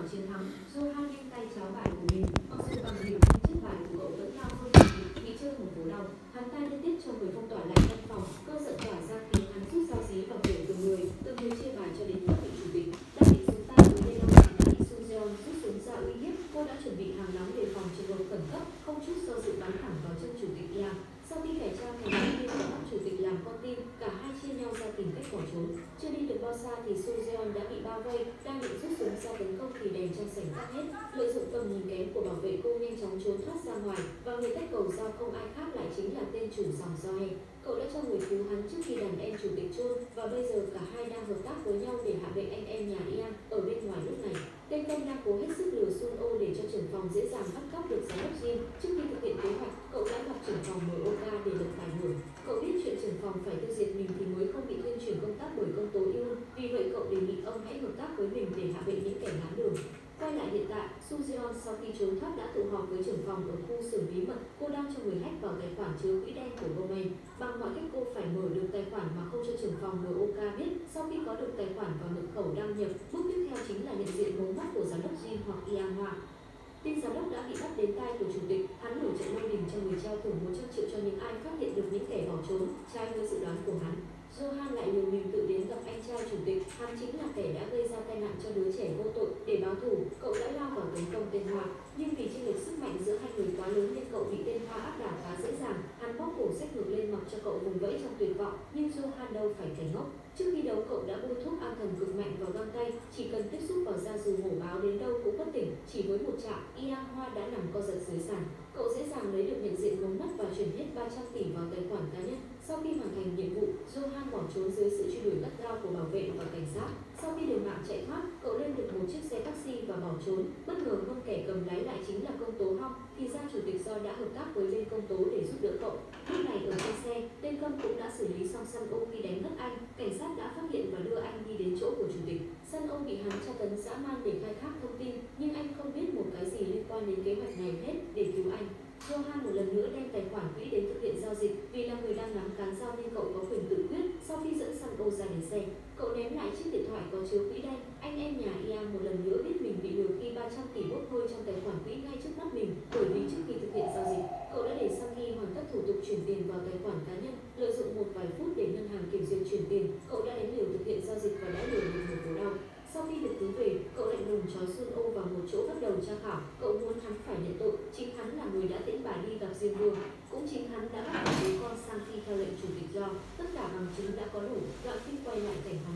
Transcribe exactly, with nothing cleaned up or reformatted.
chiến thắng, Johan nhanh tay cháo bài của mình. Mặc dù bằng điểm nhưng chiếc bài của cậu vẫn cao hơn chủ tịch, bị chơi một cú đau. Hắn ta liên tiếp cho người phong tỏa lại căn phòng, cơn giận tỏa ra khiến hắn rút dao dí vào cổ từng người, từng người chia bài cho đến tận vị chủ tịch. Đang định xuống tay với Lê Long thì đã bị Sujeon rút súng ra uy hiếp. Cô đã chuẩn bị hàng nóng đề phòng trường hợp khẩn cấp, không chút do dự bắn thẳng vào chân chủ tịch Yang. Sau khi cải trang thành nhân viên và bắt chủ tịch làm con tin, cả hai chia nhau ra tìm cách bỏ trốn. Chưa đi được bao xa thì Sujeon đã bị bao vây, đang định rút súng ra tấn công thì đèn trong sảnh tắt hết. Lợi dụng tầm nhìn kém của bảo vệ, cô nhanh chóng trốn thoát ra ngoài, và người tách cầu do không ai khác lại chính là tên chủ dòng Joe. Cậu đã cho người cứu hắn trước khi đàn em chủ tịch chôn, và bây giờ cả hai đang hợp tác với nhau để hạ bệ anh em nhà Yang. Ở bên ngoài lúc này, tên công đang cố hết sức lừa Sun Oh để cho trưởng phòng dễ dàng bắt cóc được giám đốc Jin. Trước khi thực hiện kế hoạch, cậu đã gặp trưởng phòng em o ca để lật bài ngửa. Cậu biết chuyện trưởng phòng phải tiêu diệt mình thì mới không bị tuyên truyền công tác bởi công tố Yoon, vì vậy cậu đề nghị ông hãy hợp tác với mình để hạ bệ những kẻ ngán đường. Quay lại hiện tại, Sujeon sau khi trốn thoát đã tụ họp với trưởng phòng ở khu xưởng bí mật. Cô đang cho người hack vào tài khoản chứa quỹ đen của Romain. Bằng mọi cách cô phải mở được tài khoản mà không cho trưởng phòng em o ca biết. Sau khi có được tài khoản và mật khẩu đăng nhập, bước tiếp theo chính là nhận diện mống mắt của giám đốc Jin hoặc Yang Hoa. Tin giám đốc đã bị bắt đến tai của chủ tịch, hắn nổi trận lôi đình cho người treo thưởng một trăm triệu cho những ai phát hiện được những kẻ bỏ trốn, trái với dự đoán của hắn. Johan lại liều mình tự đến gặp anh trai chủ tịch, hắn chính là kẻ đã gây ra tai nạn cho đứa trẻ vô tội. Để báo thù, cậu đã lao vào tấn công tên Hoa, nhưng vì chênh lệch sức mạnh giữa hai người quá lớn nên cậu bị tên Hoa áp đảo khá dễ dàng. Hắn bóp cổ xách ngược lên mặc cho cậu vùng vẫy trong tuyệt vọng, nhưng Johan đâu phải kẻ ngốc. Trước khi đấu, cậu đã bôi thuốc an thần cực mạnh vào găng tay, chỉ cần tiếp xúc vào da dù hổ báo đến đâu cũng bất tỉnh. Chỉ với một chạm, Yang Hoa đã nằm co giật dưới sàn. Cậu dễ dàng lấy được nhận diện mống mắt và chuyển hết ba trăm tỷ vào tài khoản cá nhân. Sau khi hoàn thành nhiệm vụ, Johan bỏ trốn dưới sự truy đuổi gắt gao của bảo vệ và cảnh sát. Sau khi liều mạng chạy thoát, cậu lên được một chiếc xe taxi và bỏ trốn. Bất ngờ hơn, kẻ cầm lái lại chính là công tố Hong. Thì ra chủ tịch Do đã hợp tác với bên công tố để giúp đỡ cậu. Lúc này ở trên xe, tên Câm cũng đã xử lý xong Sun Oh khi đánh ngất anh. Cảnh sát đã phát hiện và đưa anh đi đến chỗ của chủ tịch. Sun Oh bị hắn tra tấn dã man để khai thác thông tin, nhưng anh không biết một cái gì liên quan đến kế hoạch này hết. Để cứu anh, Johan một lần nữa đem tài khoản quỹ đến thực hiện giao dịch. Vì là người đang nắm cán dao nên cậu có quyền tự quyết. Sau khi dẫn Sun Oh ra đến xe, cậu ném lại chiếc điện thoại có chứa quỹ đen. Anh em nhà Yang một lần nữa biết mình bị lừa khi ba trăm tỷ bốc hơi trong tài khoản quỹ ngay trước mắt mình. Bởi vì trước khi thực hiện giao dịch, cậu đã để Sunny hoàn tất thủ tục chuyển tiền vào tài khoản cá nhân. Lợi dụng một vài phút để ngân hàng kiểm duyệt chuyển tiền, cậu đã đánh liều thực hiện giao dịch và đã lừa được một cú đau. Sau khi được cứu về, cậu lạnh lùng trói Sun Oh vào một chỗ bắt đầu tra khảo. Cậu muốn hắn phải nhận tội. Chính hắn là người đã tiễn bà đi gặp Diêm Vương. Cũng chính hắn đã bắt một đứa con sang khi theo lệnh chủ tịch Do. Tất cả bằng chứng đã có đủ. Đoạn phim quay lại cảnh hắn